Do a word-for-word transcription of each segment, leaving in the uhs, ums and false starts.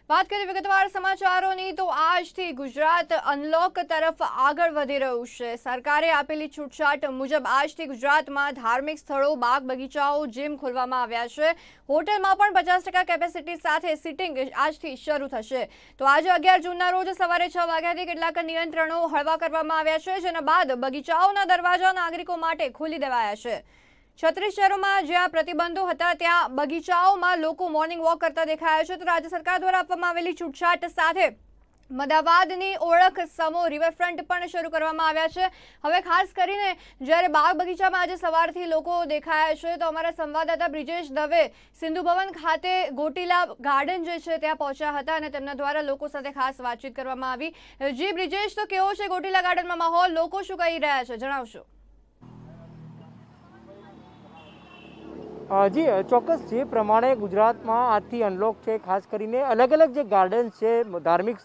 વાત કરીએ વિગતવાર સમાચારોની તો આજથી ગુજરાત અનલોક તરફ આગળ વધી રહ્યું છે। સરકારે આપેલી છૂટછાટ મુજબ આજથી ગુજરાતમાં ધાર્મિક સ્થળો, બાગ બગીચાઓ, જીમ ખોલવામાં આવ્યા છે। હોટલમાં પણ પચાસ ટકા કેપેસિટી સાથે સિટિંગ આજથી શરૂ થશે। તો આજે અગિયાર જૂનના રોજ સવારે છ વાગ્યાથી કેટલાક નિયંત્રણો હળવા કરવામાં આવ્યા છે, જેના બાદ બગીચાઓના દરવાજા નાગરિકો માટે ખોલી દેવાયા છે। છત્રીસ શહેરોમાં જ્યાં પ્રતિબંધો હતા ત્યાં બગીચાઓમાં લોકો મોર્નિંગ વોક કરતા દેખાયા છે। તો રાજ્ય સરકાર દ્વારા આપવામાં આવેલી છૂટછાટ સાથે મદાવાદની ઓળખ સમો રિવરફ્રન્ટ પણ શરૂ કરવામાં આવ્યા છે। હવે ખાસ કરીને જ્યારે બાગ બગીચામાં આજે સવારથી લોકો દેખાયા છે, તો અમારા સંવાદદાતા બ્રિજેશ દવે સિંધુ ભવન ખાતે ગોટીલા ગાર્ડન જે છે ત્યાં પહોંચ્યા હતા અને તેમના દ્વારા લોકો સાથે ખાસ વાતચીત કરવામાં આવી। જી બ્રિજેશ, તો કેવો છે ગોટીલા ગાર્ડનમાં માહોલ, લોકો શું કહી રહ્યા છે, જણાવશો? જી ચોક્કસ, જે પ્રમાણે ગુજરાતમાં આજથી અનલોક છે, ખાસ કરીને અલગ અલગ જે ગાર્ડન છે, ધાર્મિક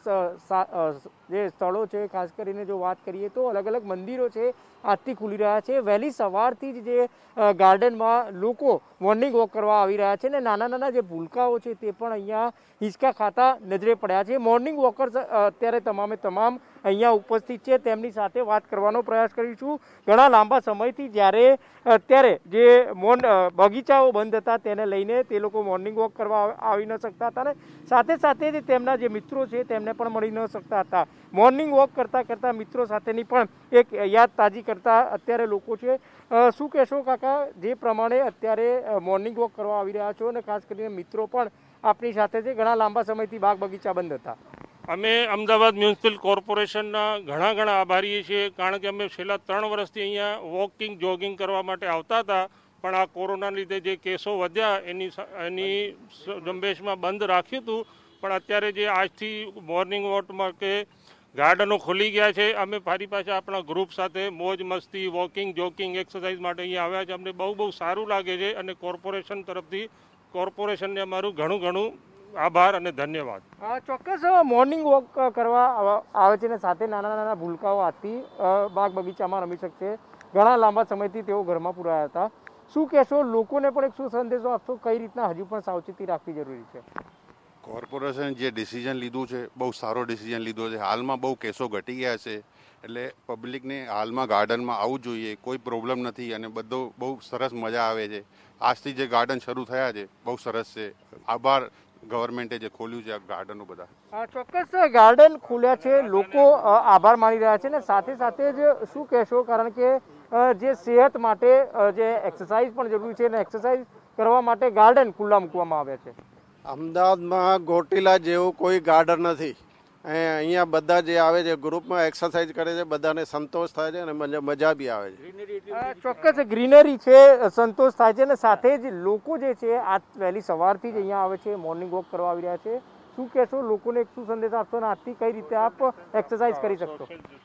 જે સ્થળો છે, ખાસ કરીને જો વાત કરીએ તો અલગ અલગ મંદિરો છે આજથી ખુલી રહ્યા છે। વહેલી સવારથી જ જે ગાર્ડનમાં લોકો મોર્નિંગ વોક કરવા આવી રહ્યા છે ને નાના નાના જે ભૂલકાઓ છે તે પણ અહીંયા હિંચકા ખાતા નજરે પડ્યા છે। મોર્નિંગ વોકર્સ અત્યારે તમામે તમામ અહીંયા ઉપસ્થિત છે, તેમની સાથે વાત કરવાનો પ્રયાસ કરીશું। ઘણા લાંબા સમયથી જ્યારે અત્યારે જે મોન બગીચાઓ બંધ હતા તેને લઈને તે લોકો મોર્નિંગ વોક કરવા આવી ન શકતા હતા ને સાથે સાથે જ તેમના જે મિત્રો છે તેમને પણ મળી ન શકતા હતા। મોર્નિંગ વોક કરતાં કરતાં મિત્રો સાથેની પણ એક યાદ તાજી કરતા અત્યારે લોકો છે। શું કહેશો કાકા, જે પ્રમાણે અત્યારે મોર્નિંગ વોક કરવા આવી રહ્યા છો અને ખાસ કરીને મિત્રો પણ આપની સાથે છે, ઘણા લાંબા સમયથી બાગ બગીચા બંધ હતા? અમે અમદાવાદ મ્યુનિસિપલ કોર્પોરેશનના ઘણા ઘણા આભારી છીએ, કારણ કે અમે છેલ્લા ત્રણ વર્ષથી અહીંયા વોકિંગ જોગિંગ કરવા માટે આવતા હતા, પણ આ કોરોના લીધે જે કેસો વધ્યા એની એની ઝુંબેશમાં બંધ રાખ્યું હતું। પણ અત્યારે જે આજથી મોર્નિંગ વોકમાં કે ગાર્ડનો ખુલી ગયા છે, અમે ફરી પાછા આપણા ગ્રુપ સાથે મોજ મસ્તી વોકિંગ જોગિંગ એક્સરસાઇઝ માટે અહીંયા આવ્યા છે। અમને બહુ બહુ સારું લાગે છે અને કોર્પોરેશન તરફથી કોર્પોરેશનને અમારું ઘણું ઘણું આભાર અને ધન્યવાદ। ચોક્કસ, મોર્નિંગ વોક કરવા આવે છે ને સાથે નાના નાના ભૂલકાઓ આજથી બાગ બગીચામાં રમી શકશે। ઘણા લાંબા સમયથી તેઓ ઘરમાં પુરાયા હતા। શું કહેશો, લોકોને પણ એક શું સંદેશો આપશો, કઈ રીતના હજુ પણ સાવચેતી રાખવી જરૂરી છે? કોર્પોરેશન જે ડિસિઝન લીધું છે બહુ સારો ડિસિઝન લીધો છે। હાલમાં બહુ કેસો ઘટી ગયા છે, એટલે પબ્લિકને હાલમાં ગાર્ડનમાં આવવું જોઈએ, કોઈ પ્રોબ્લેમ નથી અને બધો બહુ સરસ મજા આવે છે। આજથી જે ગાર્ડન શરૂ થયા છે બહુ સરસ છે। આભાર ગવર્મેન્ટે જે ખોલ્યું છે આ ગાર્ડનો બધા। ચોક્કસ, ગાર્ડન ખોલ્યા છે, લોકો આભાર માની રહ્યા છે ને સાથે સાથે જ શું કહેશો, કારણ કે જે સેહત માટે જે એક્સરસાઇઝ પણ જરૂરી છે અને એક્સરસાઇઝ કરવા માટે ગાર્ડન ખુલ્લા મૂકવામાં આવ્યા છે। અમદાવાદમાં ગોટીલા જેવું કોઈ ગાર્ડન નથી। અહીંયા બધા જે આવે છે ગ્રુપમાં એક્સરસાઇઝ કરે છે, બધાને સંતોષ થાય છે અને મજા બી આવે છે। ચોક્કસ, ગ્રીનરી છે, સંતોષ થાય છે અને સાથે જ લોકો જે છે આજ વહેલી સવારથી જ અહીંયા આવે છે, મોર્નિંગ વોક કરવા આવી રહ્યા છે। શું કહેશો, લોકોને એક શું સંદેશ આપશો અને આજથી કઈ રીતે આપ એક્સરસાઇઝ કરી શકશો?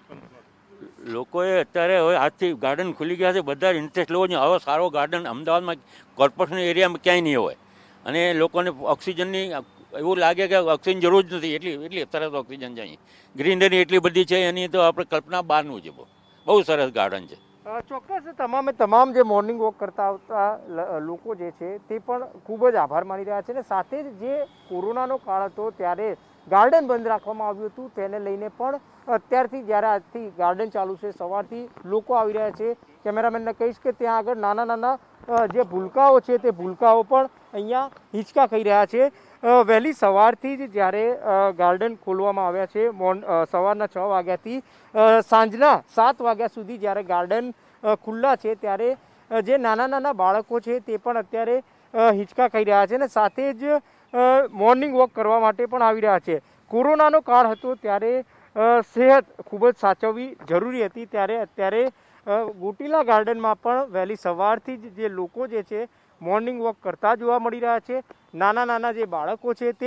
લોકોએ અત્યારે હવે આજથી ગાર્ડન ખુલી ગયા છે, બધા ઇન્ટરેસ્ટ લેવો જોઈએ। આવો સારો ગાર્ડન અમદાવાદમાં કોર્પોરેશન એરિયામાં ક્યાંય નહીં હોય અને લોકોને ઓક્સિજનની એવું લાગે કે ઓક્સિજન જરૂર જ નથી, એટલી એટલી સરસ ઓક્સિજન છે અહીં। ગ્રીનરી એટલી બધી છે, એની તો આપણે કલ્પના બહારનું છે। બહુ બહુ સરસ ગાર્ડન છે। ચોક્કસ, તમામે તમામ જે મોર્નિંગ વોક કરતા આવતા લોકો જે છે તે પણ ખૂબ જ આભાર માની રહ્યા છે અને સાથે જ જે કોરોનાનો કાળ હતો ત્યારે ગાર્ડન બંધ રાખવામાં આવ્યું હતું તેને લઈને પણ અત્યારથી જ્યારે આજથી ગાર્ડન ચાલુ છે, સવારથી લોકો આવી રહ્યા છે। કેમેરામેનને કહીશ કે ત્યાં આગળ નાના નાના જે ભૂલકાઓ છે તે ભૂલકાઓ પણ અહીંયા હિંચકા ખાઈ રહ્યા છે। વહેલી સવારથી જ જ્યારે ગાર્ડન ખોલવામાં આવ્યા છે, મોર્ન સવારના છ વાગ્યાથી સાંજના સાત વાગ્યા સુધી જ્યારે ગાર્ડન ખુલ્લા છે ત્યારે જે નાના નાના બાળકો છે તે પણ અત્યારે હિંચકા ખાઈ રહ્યા છે અને સાથે જ મોર્નિંગ વોક કરવા માટે પણ આવી રહ્યા છે। કોરોનાનો કાળ હતો ત્યારે સેહત ખૂબ જ સાચવવી જરૂરી હતી, ત્યારે અત્યારે ગોટીલા ગાર્ડનમાં પણ વહેલી સવારથી જ જે લોકો જે છે મોર્નિંગ વોક કરતા જોવા મળી રહ્યા છે। નાના નાના જે બાળકો છે તે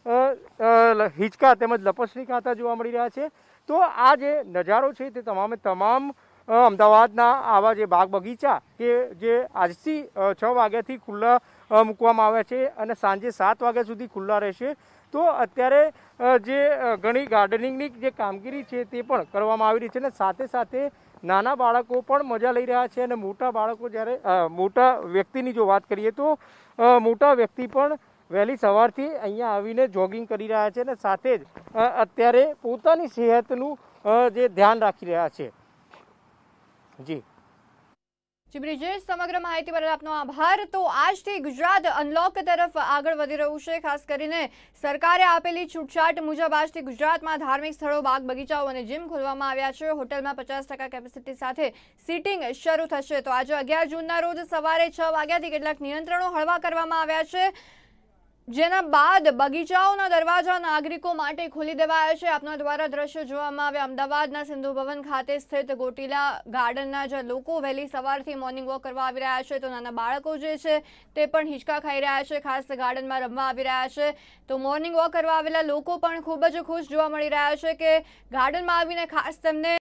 હિંચકા તેમજ લપસણી ખાતા જોવા મળી રહ્યા છે। તો આ જે નજારો છે તે તમામે તમામ અમદાવાદના આવા જે બાગ બગીચા કે જે આજથી છ વાગ્યાથી ખુલ્લા મૂકવામાં આવ્યા છે અને સાંજે સાત વાગ્યા સુધી ખુલ્લા રહેશે। તો અત્યારે જે ઘણી ગાર્ડનિંગની જે કામગીરી છે તે પણ કરવામાં આવી રહી છે અને સાથે સાથે નાના બાળકો પણ મજા લઈ રહ્યા છે અને મોટા બાળકો જ્યારે મોટા વ્યક્તિની જો વાત કરીએ તો મોટા વ્યક્તિ પણ વહેલી સવારથી અહીંયા આવીને જોગિંગ કરી રહ્યા છે અને સાથે જ અ, અત્યારે પોતાની સેહતનું અ, જે ધ્યાન રાખી રહ્યા છે. જી જી બ્રિજેશ, સમગ્ર માહિતી બદલ આપનો આભાર. તો આજથી ગુજરાત અનલોક તરફ આગળ વધી રહ્યું છે. ખાસ કરીને સરકારે આપેલી છૂટછાટ મુજબ આજથી ગુજરાતમાં ધાર્મિક સ્થળો, બાગ બગીચાઓ અને જીમ ખોલવામાં આવ્યા છે. હોટલમાં પચાસ ટકા કેપેસિટી સાથે સીટિંગ શરૂ થશે. તો આજે અગિયાર જૂનના રોજ સવારે છ વાગ્યાથી કેટલાક નિયંત્રણો હળવા કરવામાં આવ્યા છે, જેના બાદ બગીચાઓના દરવાજા નાગરિકો માટે ખોલી દેવાયા છે. આપના દ્વારા દ્રશ્ય જોવામાં આવે અમદાવાદના સિંધુ ભવન ખાતે સ્થિત ગોટીલા ગાર્ડનના જે લોકો વહેલી સવારથી મોર્નિંગ વોક કરવા આવી રહ્યા છે, તો નાના બાળકો જે છે તે પણ હિંચકા ખાઈ રહ્યા છે, ખાસ ગાર્ડનમાં રમવા આવી રહ્યા છે. તો મોર્નિંગ વોક કરવા આવેલા લોકો પણ ખૂબ જ ખુશ જોવા મળી રહ્યા છે કે ગાર્ડનમાં આવીને ખાસ તેમને